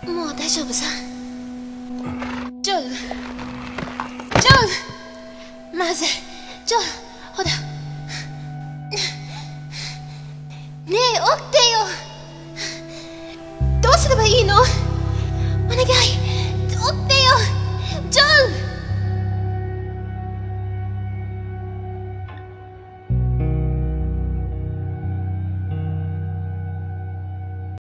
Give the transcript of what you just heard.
もう大丈夫さ。ジョウまずい。ジョウ、ほらねえ、起きて。